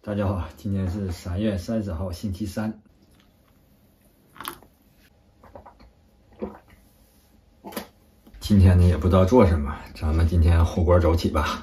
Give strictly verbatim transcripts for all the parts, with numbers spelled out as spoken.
大家好，今天是三月三十号，星期三。今天呢也不知道做什么，咱们今天火锅走起吧。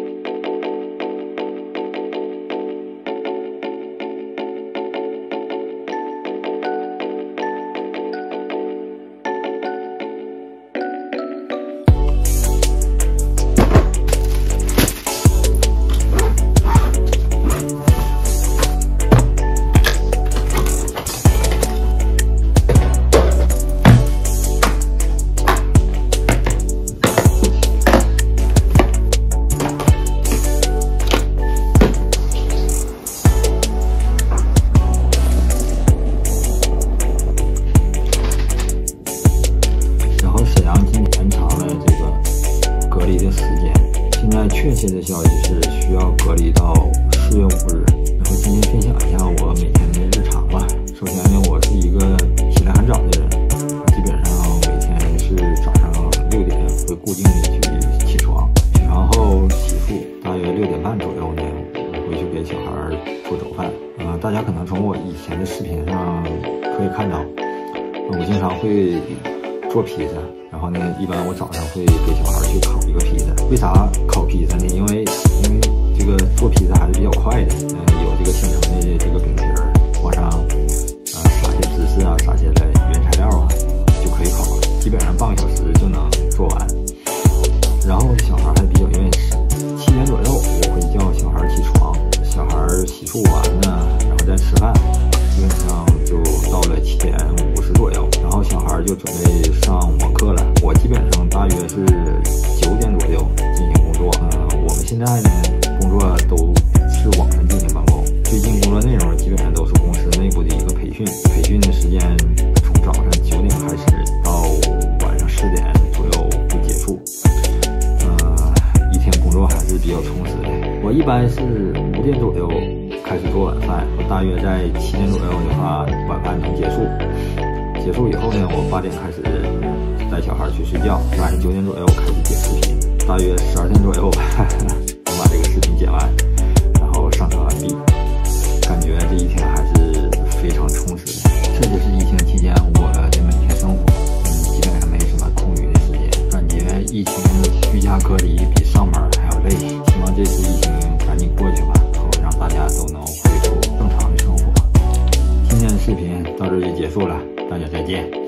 隔离的时间，现在确切的消息是需要隔离到四月五日。然后今天分享一下我每天的日常吧。首先呢，我是一个起来很早的人，基本上每天是早上六点会固定的去起床，起床后洗漱，大约六点半左右呢，我会去给小孩做早饭。呃，大家可能从我以前的视频上可以看到，我经常会做披萨。然后呢，一般我早上会给小孩去烤一个披萨。为啥烤披萨呢？因为因为这个做披萨还是比较快的，嗯、呃，有这个现成的这个饼皮儿，往上呃撒些芝士啊，撒些的原材料啊，就可以烤了。基本上半个小时就能做完。然后小孩还比较愿意吃，七点左右我会叫小孩起床，小孩洗漱完呢，然后再吃饭，基本上就到了七点五十左右。然后小孩就准备上网课了，我基本上大约是九点左右进行工作。呃，我们现在呢工作都是网上进行办公，最近工作内容基本上都是公司内部的一个培训，培训的时间从早上九点开始到晚上十点左右会结束。呃，一天工作还是比较充实的。我一般是五点左右开始做晚饭，我大约在七点左右的话晚饭能结束。结束以后呢，我八点开始带小孩去睡觉，晚上九点左右开始剪视频，大约十二点左右能把这个视频剪完，然后上传完毕。感觉这一天还是非常充实的。这就是疫情期间我的每天生活，嗯，基本上没什么空余的时间。感觉疫情居家隔离比上班还要累，希望这次疫情赶紧过去吧，然后让大家都能恢复正常的生活。今天的视频到这就结束了。大家再见。